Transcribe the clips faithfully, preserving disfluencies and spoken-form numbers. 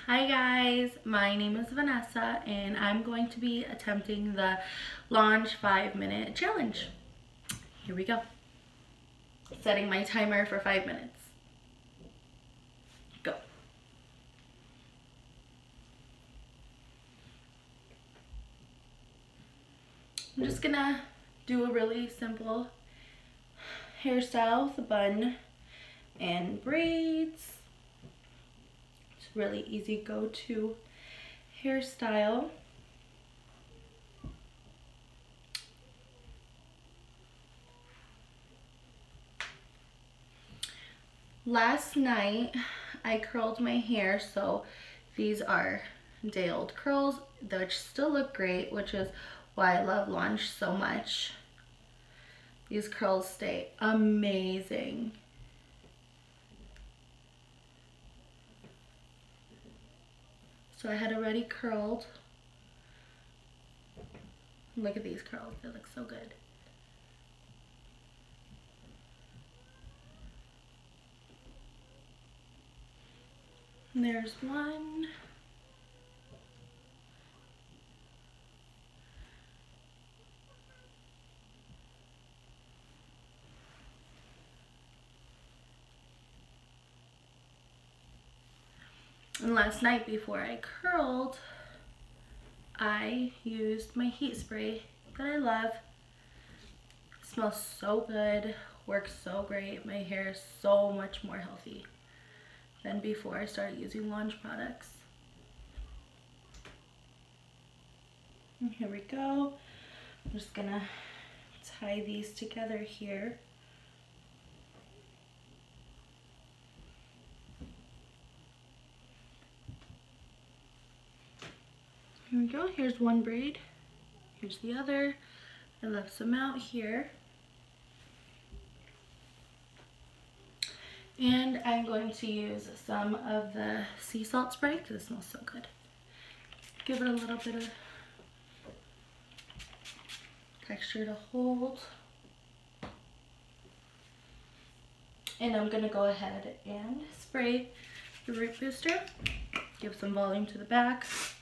Hi guys, my name is Vanessa and I'm going to be attempting the Launch five minute challenge. Here we go. Setting my timer for five minutes. Go. I'm just gonna do a really simple hairstyle with a bun and braids. It's a really easy go-to hairstyle. Last night I curled my hair, so these are day-old curls which still look great, which is why I love Launch so much. These curls stay amazing. So I had already curled. Look at these curls, they look so good. And there's one. And last night before I curled, I used my heat spray that I love. It smells so good, works so great. My hair is so much more healthy than before I started using Launch products. And here we go. I'm just gonna tie these together here. Here we go, here's one braid, here's the other. I left some out here. And I'm going to use some of the sea salt spray because it smells so good. Give it a little bit of texture to hold. And I'm gonna go ahead and spray the root booster. Give some volume to the back.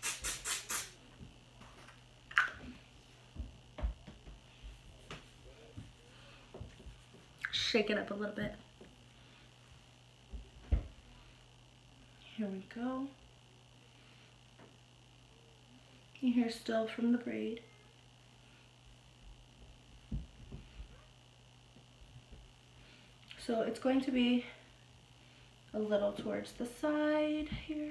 Shake it up a little bit. Here we go. Your hair still from the braid. So it's going to be a little towards the side here.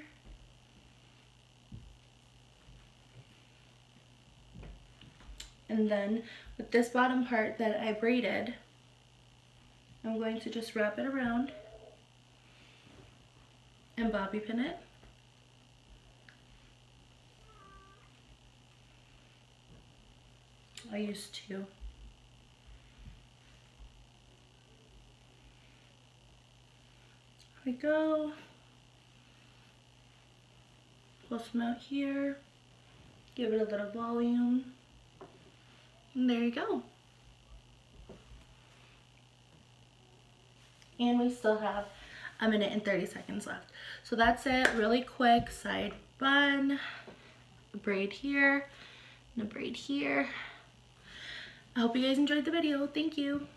And then with this bottom part that I braided, I'm going to just wrap it around and bobby pin it. I use two. Here we go. Pull some out here. Give it a little volume. And there you go. And we still have a minute and thirty seconds left. So that's it, really quick. Side bun, a braid here, and a braid here. I hope you guys enjoyed the video. Thank you.